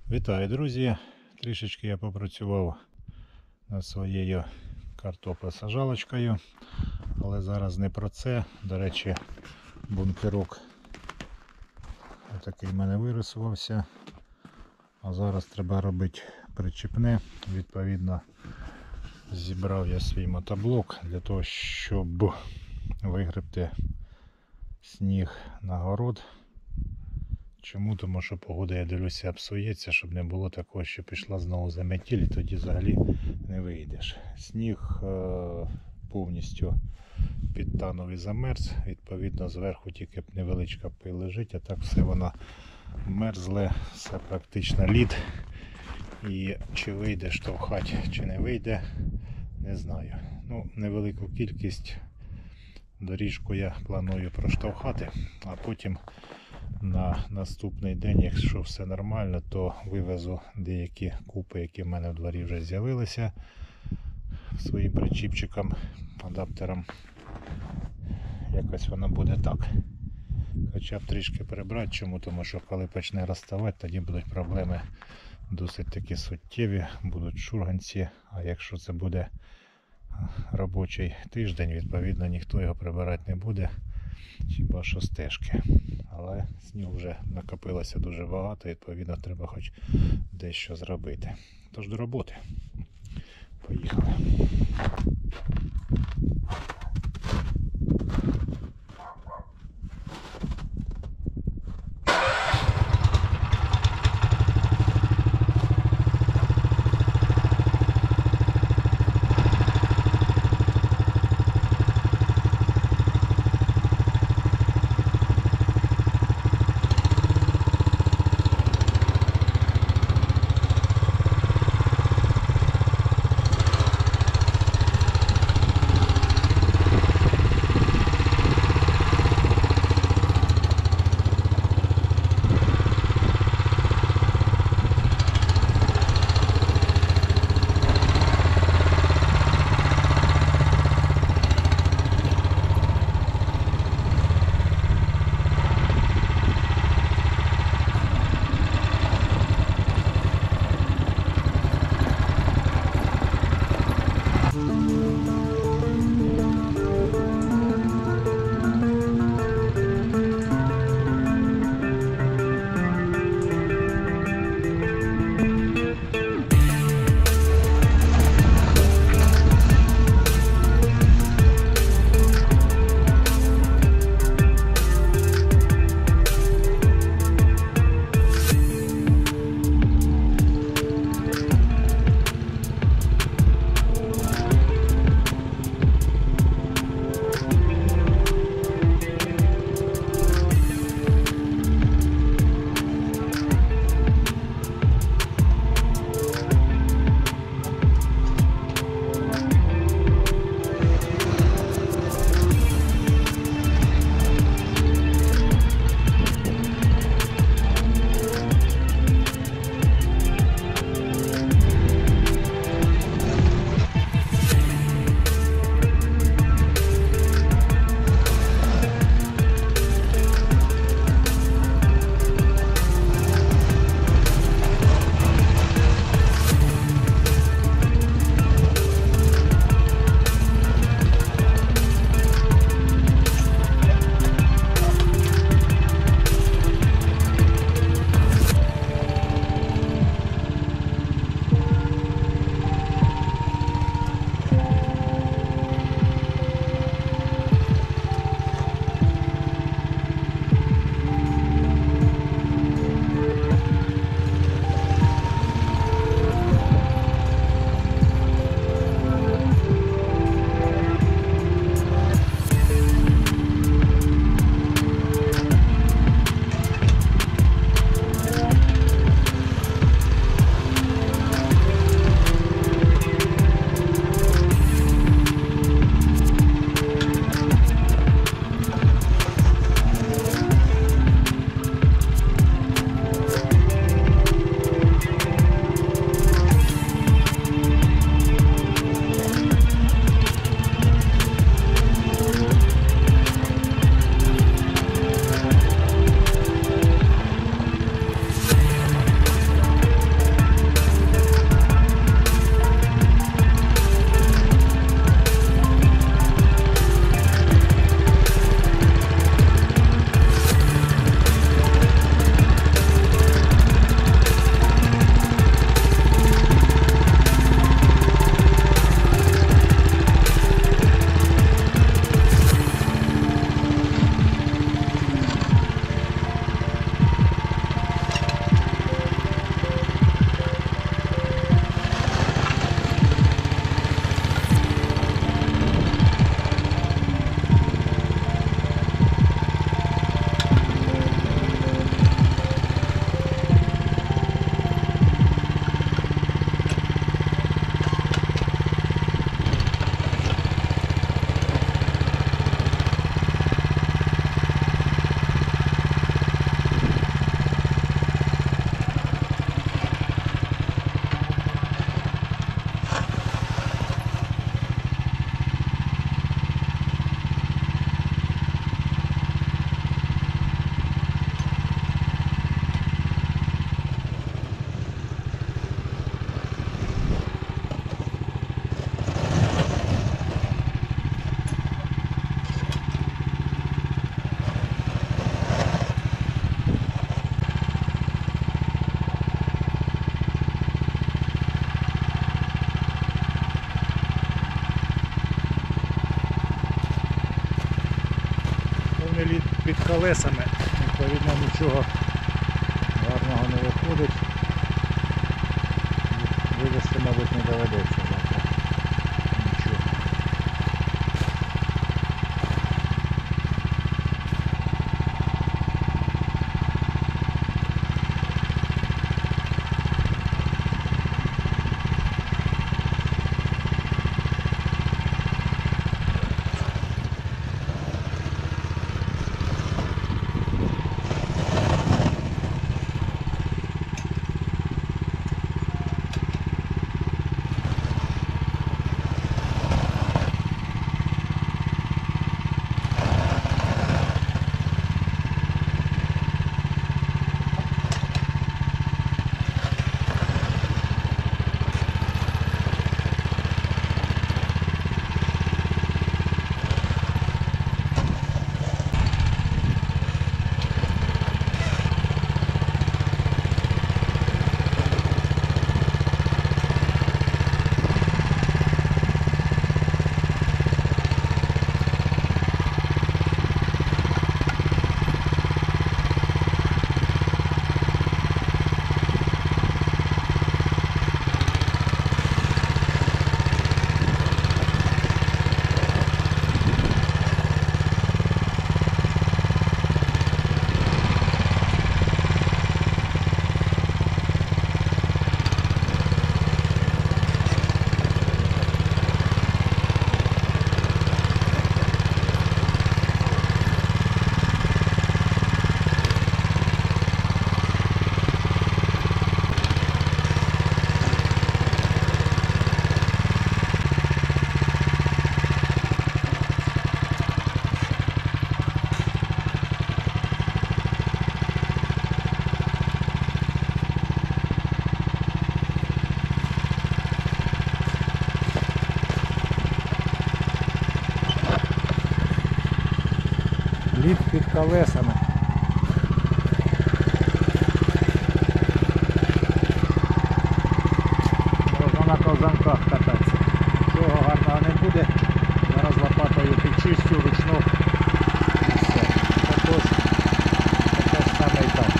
Вітаю, друзі! Трішечки я попрацював над своєю картоплесаджалочкою, але зараз не про це. До речі, бункерок такий в мене вирисувався, а зараз треба робити причіпне. Відповідно, зібрав я свій мотоблок для того, щоб вигребти сніг на город. Чому? Тому що погода, я дивлюся, псується, щоб не було такого, що пішла знову заметіль, і тоді взагалі не вийдеш. Сніг повністю підтанув і замерз, відповідно зверху тільки невеличка пиль лежить, а так все воно мерзле, все практично лід. І чи вийде штовхати, чи не вийде, не знаю. Ну, невелику кількість доріжку я планую проштовхати, а потім на наступний день, якщо все нормально, то вивезу деякі купи, які в мене в дворі вже з'явилися, своїм причіпчиком, адаптером. Якось воно буде так. Хоча б трішки прибрати. Чому? Тому що коли почне розставати, тоді будуть проблеми досить таки суттєві, будуть шурганці, а якщо це буде робочий тиждень, відповідно ніхто його прибирати не буде, хіба що стежки. Але снігу вже накопилося дуже багато, відповідно треба хоч дещо зробити. Тож до роботи. Поїхали. колесами, відповідно нічого гарного не виходить. Вивезти, мабуть, не доведеться завтра. Нічого. Лід під колесами. Можна на ковзанках кататися. Нічого гарного не буде. Зараз лопатою підчистю ручну. І все. Також саме і так.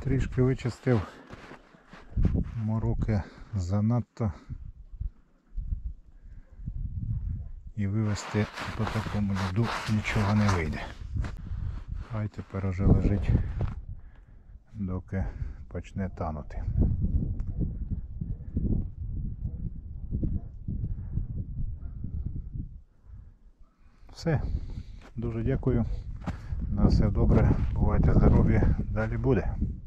трішки вичистив. Мороки занадто. І вивести по такому льоду нічого не вийде. Хай тепер уже лежить, доки почне танути. Все. Дуже дякую. На все добре. Бувайте здорові. Далі буде.